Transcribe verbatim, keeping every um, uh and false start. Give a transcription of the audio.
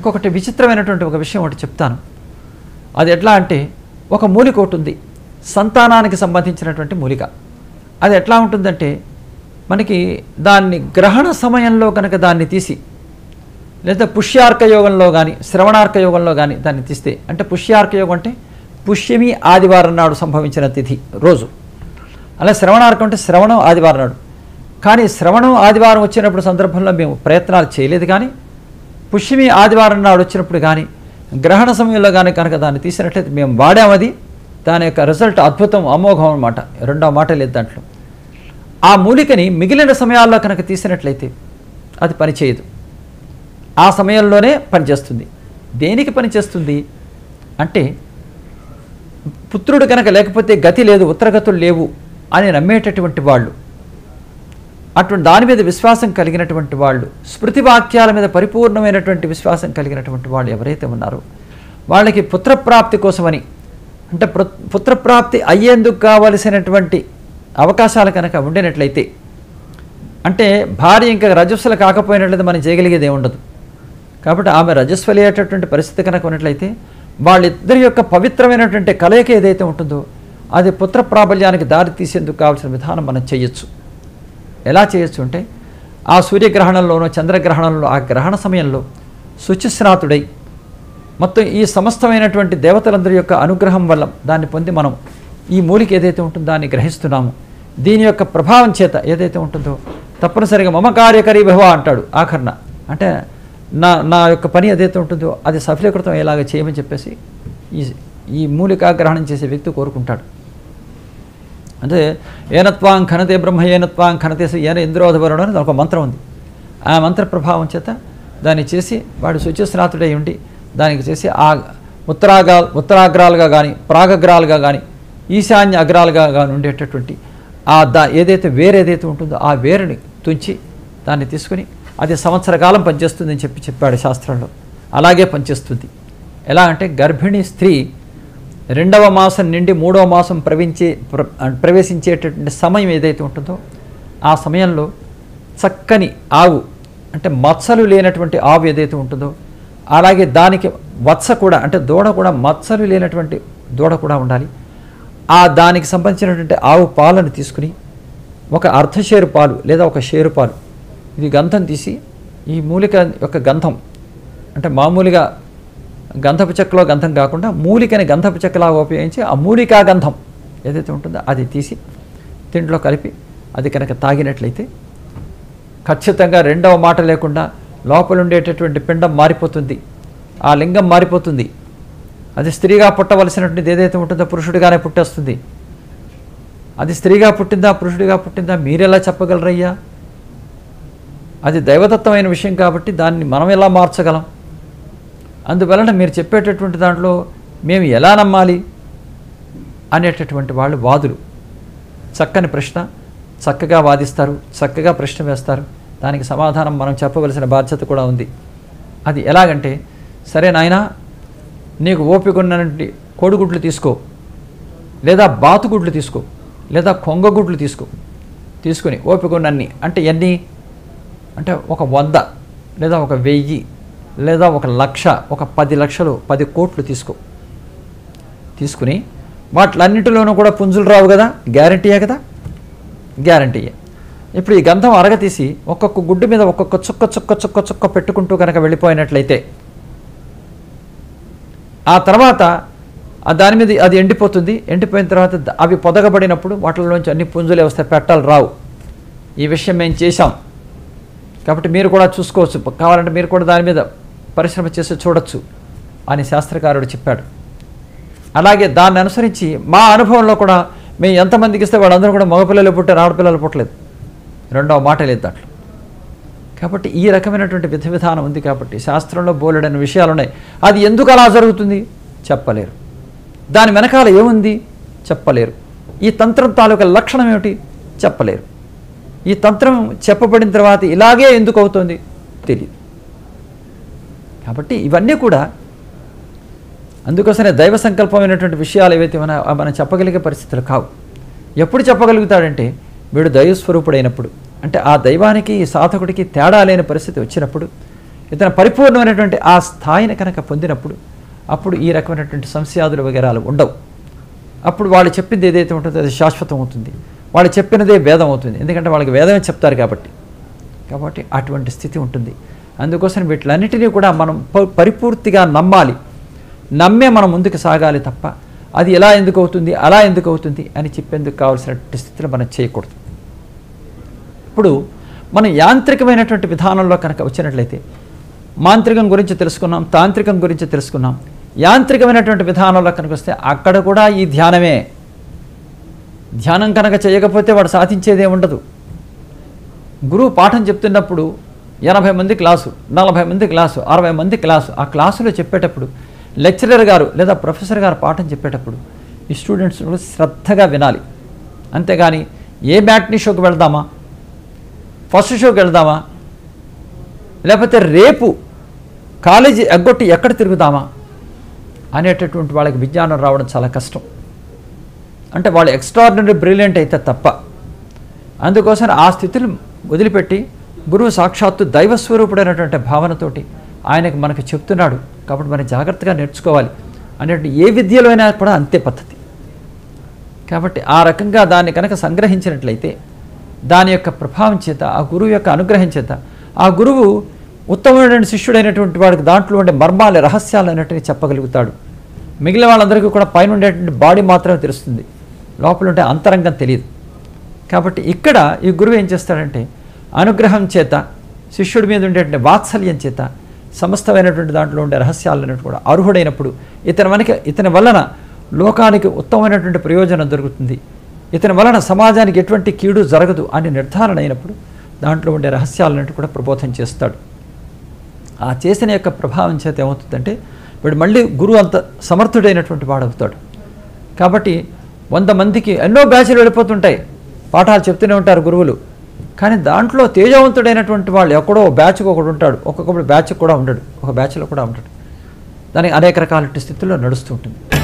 ఇంకొకటి విచిత్రమైనటువంటి ఒక విషయం ఒకటి చెప్తాను. అది ఎట్లా అంటే, ఒక మూలిక ఒకటి ఉంది, సంతానానికి సంబంధించినటువంటి మూలిక. అది ఎట్లా ఉంటుందంటే, మనకి దాన్ని గ్రహణ సమయంలో కనుక దాన్ని తీసి, లేదా పుష్యార్క యోగంలో కానీ శ్రవణార్క యోగంలో కానీ దాన్ని తీస్తే, అంటే పుష్యార్క యోగం అంటే పుష్యమి ఆదివారం నాడు సంభవించిన తిథి రోజు, అలా శ్రవణార్కం అంటే శ్రవణం ఆదివారం నాడు. కానీ శ్రవణం ఆదివారం వచ్చినప్పుడు సందర్భంలో మేము ప్రయత్నాలు చేయలేదు. కానీ పుష్యమి ఆదివారం నాడు వచ్చినప్పుడు కానీ గ్రహణ సమయంలో కానీ కనుక దాన్ని తీసినట్లయితే మేము వాడామది. దాని యొక్క రిజల్ట్ అద్భుతం, అమోఘం అన్నమాట. రెండవ మాట లేదు దాంట్లో. ఆ మూలికని మిగిలిన సమయాల్లో కనుక తీసినట్లయితే అది పనిచేయదు. ఆ సమయంలోనే పనిచేస్తుంది. దేనికి పనిచేస్తుంది అంటే, పుత్రుడు కనుక లేకపోతే గతి లేదు, ఉత్తరగతులు లేవు అని నమ్మేటటువంటి వాళ్ళు, అటువంటి దాని మీద విశ్వాసం కలిగినటువంటి వాళ్ళు, స్మృతి వాక్యాల మీద పరిపూర్ణమైనటువంటి విశ్వాసం కలిగినటువంటి వాళ్ళు ఎవరైతే ఉన్నారో వాళ్ళకి పుత్రప్రాప్తి కోసమని, అంటే పుత్రప్రాప్తి అయ్యేందుకు కావలసినటువంటి అవకాశాలు కనుక ఉండినట్లయితే, అంటే భార్య ఇంకా రజస్సులు కాకపోయినట్లయితే మనం చేయగలిగేది ఏముండదు. కాబట్టి ఆమె రజస్వలి అయ్యేటటువంటి పరిస్థితి కనుక ఉన్నట్లయితే వాళ్ళిద్దరి యొక్క పవిత్రమైనటువంటి కలయిక ఏదైతే ఉంటుందో అది పుత్ర ప్రాబల్యానికి దారి తీసేందుకు కావాల్సిన విధానం మనం చేయొచ్చు. ఎలా చేయొచ్చు అంటే, ఆ సూర్యగ్రహణంలోనో చంద్రగ్రహణంలో ఆ గ్రహణ సమయంలో శుచిస్నాతుడై మొత్తం ఈ సమస్తమైనటువంటి దేవతలందరి యొక్క అనుగ్రహం వల్ల దాన్ని పొంది మనం ఈ మూలిక ఏదైతే ఉంటుందో దాన్ని గ్రహిస్తున్నాము. దీని యొక్క ప్రభావం చేత ఏదైతే ఉంటుందో తప్పనిసరిగా మమ కార్యకరీ భవ అంటాడు ఆఖరణ. అంటే నా నా యొక్క పని ఏదైతే ఉంటుందో అది సఫలీకృతం ఎలాగ చేయమని చెప్పేసి ఈ ఈ మూలికా గ్రహణం చేసే వ్యక్తి కోరుకుంటాడు. అంటే ఏనత్వాం ఖనతే బ్రహ్మ ఏనత్వాం ఖనతే ఏన ఇంద్రోధవరుడు అని ఒక మంత్రం ఉంది. ఆ మంత్ర ప్రభావం చేత దాన్ని చేసి వాడు శుచిస్నాతుడై ఉండి దానికి చేసి ఆ ఉత్తరాగా ఉత్తరాగ్రాలుగా కానీ ప్రాగగ్రాలుగా కానీ ఈశాన్య అగ్రాలుగా కానీ ఉండేటటువంటి ఆ దా ఏదైతే వేరేదైతే ఉంటుందో ఆ వేరుని తుంచి దాన్ని తీసుకుని అది సంవత్సర కాలం పనిచేస్తుంది అని చెప్పి చెప్పాడు శాస్త్రంలో. అలాగే పనిచేస్తుంది. ఎలా అంటే, గర్భిణీ స్త్రీ రెండవ మాసం నుండి మూడవ మాసం ప్రవించే ప్ర ప్రవేశించేటటువంటి సమయం ఏదైతే ఉంటుందో ఆ సమయంలో చక్కని ఆవు, అంటే మత్సలు లేనటువంటి ఆవు ఏదైతే ఉంటుందో, అలాగే దానికి వత్స కూడా, అంటే దూడ కూడా మత్సలు లేనటువంటి దూడ కూడా ఉండాలి. ఆ దానికి సంబంధించినటువంటి ఆవు పాలను తీసుకుని ఒక అర్ధ షేరు పాలు లేదా ఒక షేరు పాలు, ఇది గంధం తీసి ఈ మూలిక యొక్క గంధం, అంటే మామూలుగా గంధపు చెక్కలో గంధం కాకుండా మూలికని గంధపు చెక్కలాగా ఉపయోగించి ఆ మూలికా గంధం ఏదైతే ఉంటుందో అది తీసి దీంట్లో కలిపి అది కనుక తాగినట్లయితే ఖచ్చితంగా రెండవ మాట లేకుండా లోపల ఉండేటటువంటి పిండం మారిపోతుంది, ఆ లింగం మారిపోతుంది. అది స్త్రీగా పుట్టవలసినటువంటిది ఏదైతే ఉంటుందో పురుషుడిగానే పుట్టేస్తుంది. అది స్త్రీగా పుట్టిందా పురుషుడిగా పుట్టిందా మీరెలా చెప్పగలరయ్యా? అది దైవదత్తమైన విషయం కాబట్టి దాన్ని మనం ఎలా మార్చగలం? అందువలన మీరు చెప్పేటటువంటి దాంట్లో మేము ఎలా నమ్మాలి అనేటటువంటి వాళ్ళు వాదులు. చక్కని ప్రశ్న, చక్కగా వాదిస్తారు, చక్కగా ప్రశ్న వేస్తారు. దానికి సమాధానం మనం చెప్పవలసిన బాధ్యత కూడా ఉంది. అది ఎలాగంటే, సరే నాయనా, నీకు ఓపిక ఉన్నటువంటి కోడిగుడ్లు తీసుకో, లేదా బాతుగుడ్లు తీసుకో, లేదా కొంగగుడ్లు తీసుకో. తీసుకుని ఓపిక ఉన్నన్ని, అంటే ఎన్ని అంటే ఒక వంద లేదా ఒక వెయ్యి లేదా ఒక లక్ష, ఒక పది లక్షలు పది కోట్లు తీసుకో. తీసుకుని వాటిలన్నింటిలోనూ కూడా పుంజులు రావు కదా, గ్యారంటీయే కదా, గ్యారంటీయే. ఇప్పుడు ఈ గంధం అరగతీసి ఒక్కొక్క గుడ్డు మీద ఒక్కొక్క చుక్క చుక్క చుక్క చుక్క పెట్టుకుంటూ కనుక వెళ్ళిపోయినట్లయితే ఆ తర్వాత దాని మీద అది ఎండిపోతుంది. ఎండిపోయిన తర్వాత అవి పొదగబడినప్పుడు వాటిలోంచి అన్ని పుంజులే వస్తాయి, పెట్టాలి రావు. ఈ విషయం మేము చేశాం కాబట్టి మీరు కూడా చూసుకోవచ్చు, కావాలంటే మీరు కూడా దాని మీద పరిశ్రమ చేసి చూడొచ్చు అని శాస్త్రకారుడు చెప్పాడు. అలాగే దాన్ని అనుసరించి మా అనుభవంలో కూడా మేము ఎంతమందికి ఇస్తే వాళ్ళందరూ కూడా మగపిల్లలు పుట్టారు, ఆడపిల్లలు పుట్టలేదు. రెండవ మాట లేదు దాంట్లో. కాబట్టి ఈ రకమైనటువంటి విధ విధానం ఉంది. కాబట్టి శాస్త్రంలో బోలెడైన విషయాలు ఉన్నాయి. అది ఎందుకు అలా జరుగుతుంది చెప్పలేరు. దాని వెనకాల ఏముంది చెప్పలేరు. ఈ తంత్రం తాలూకా లక్షణం ఏమిటి చెప్పలేరు. ఈ తంత్రం చెప్పబడిన తర్వాత ఇలాగే ఎందుకు అవుతుంది తెలియదు. కాబట్టి ఇవన్నీ కూడా అందుకోసమే దైవ సంకల్పమైనటువంటి విషయాలు ఏవైతే మన మనం చెప్పగలిగే పరిస్థితులు కావు. ఎప్పుడు చెప్పగలుగుతాడంటే వీడు దైవస్వరూపుడైనప్పుడు, అంటే ఆ దైవానికి ఈ సాధకుడికి తేడా లేని పరిస్థితి వచ్చినప్పుడు, ఇతను పరిపూర్ణమైనటువంటి ఆ స్థాయిని కనుక పొందినప్పుడు అప్పుడు ఈ రకమైనటువంటి సంశయాదులు వగేరాలు ఉండవు. అప్పుడు వాళ్ళు చెప్పింది ఏదైతే ఉంటుందో అది శాశ్వతం అవుతుంది. వాళ్ళు చెప్పినదే వేదం అవుతుంది. ఎందుకంటే వాళ్ళకి వేదమే చెప్తారు కాబట్టి కాబట్టి అటువంటి స్థితి ఉంటుంది. అందుకోసం వీటిలన్నిటినీ కూడా మనం పరిపూర్తిగా నమ్మాలి. నమ్మే మనం ముందుకు సాగాలి తప్ప అది ఎలా ఎందుకు అవుతుంది అలా ఎందుకు అవుతుంది అని చెప్పేందుకు కావాల్సినటువంటి స్థితిలో మనం చేయకూడదు. ఇప్పుడు మనం యాంత్రికమైనటువంటి విధానంలో కనుక వచ్చినట్లయితే మాంత్రికం గురించి తెలుసుకున్నాం, తాంత్రికం గురించి తెలుసుకున్నాం. యాంత్రికమైనటువంటి విధానంలో కనుక వస్తే అక్కడ కూడా ఈ ధ్యానమే. ధ్యానం కనుక చేయకపోతే వాడు సాధించేదే ఉండదు. గురువు పాఠం చెప్తున్నప్పుడు ఎనభై మంది క్లాసు, నలభై మంది క్లాసు, అరవై మంది క్లాసు, ఆ క్లాసులో చెప్పేటప్పుడు లెక్చరర్ గారు లేదా ప్రొఫెసర్ గారు పాఠం చెప్పేటప్పుడు ఈ స్టూడెంట్స్ శ్రద్ధగా వినాలి. అంతేగాని ఏ మ్యాట్నీ షోకి వెళ్దామా, ఫస్ట్ షోకి వెళ్దామా, లేకపోతే రేపు కాలేజీ ఎగ్గొట్టి ఎక్కడ తిరుగుదామా అనేటటువంటి వాళ్ళకి విజ్ఞానం రావడం చాలా కష్టం. అంటే వాళ్ళు ఎక్స్ట్రాడినరీ బ్రిలియంట్ అయితే తప్ప. అందుకోసం ఆ స్థితిని వదిలిపెట్టి గురువు సాక్షాత్తు దైవస్వరూపుడైనటువంటి భావనతోటి ఆయనకు మనకు చెప్తున్నాడు కాబట్టి మనం జాగ్రత్తగా నేర్చుకోవాలి అనేటువంటి ఏ విద్యలో అయినా కూడా అంతే పద్ధతి. కాబట్టి ఆ రకంగా దాన్ని కనుక సంగ్రహించినట్లయితే దాని యొక్క ప్రభావం చేత ఆ గురువు యొక్క అనుగ్రహం చేత ఆ గురువు ఉత్తమమైన శిష్యుడైనటువంటి వాడికి దాంట్లో ఉండే మర్మాలు రహస్యాలు అనేటివి చెప్పగలుగుతాడు. మిగిలిన వాళ్ళందరికీ కూడా పైన ఉండేటువంటి బాడీ మాత్రమే తెలుస్తుంది, లోపల ఉండే అంతరంగం తెలియదు. కాబట్టి ఇక్కడ ఈ గురువు ఏం చేస్తాడంటే అనుగ్రహం చేత శిష్యుడి మీద ఉండేటువంటి వాత్సల్యం చేత సమస్తమైనటువంటి దాంట్లో ఉండే రహస్యాలన్నిటి కూడా అర్హుడైనప్పుడు ఇతని మనకి ఇతని వలన లోకానికి ఉత్తమమైనటువంటి ప్రయోజనం దొరుకుతుంది, ఇతని వలన సమాజానికి ఎటువంటి కీడు జరగదు అని నిర్ధారణ అయినప్పుడు దాంట్లో ఉండే రహస్యాలన్నిటి కూడా ప్రబోధం చేస్తాడు. ఆ చేసిన యొక్క ప్రభావం చేత ఏమవుతుందంటే వీడు మళ్ళీ గురువు అంత సమర్థుడైనటువంటి వాడవుతాడు. కాబట్టి వంద మందికి ఎన్నో బ్యాచ్లు వెళ్ళిపోతుంటాయి, పాఠాలు చెప్తూనే ఉంటారు గురువులు. కానీ దాంట్లో తేజవంతుడైనటువంటి వాళ్ళు ఎక్కడో బ్యాచ్కి ఒకడు ఉంటాడు, ఒక్కొక్కప్పుడు బ్యాచ్కి కూడా ఉండడు, ఒక బ్యాచ్లో కూడా ఉండడు. దానికి అనేక రకాల స్థితుల్లో నడుస్తూ ఉంటుంది.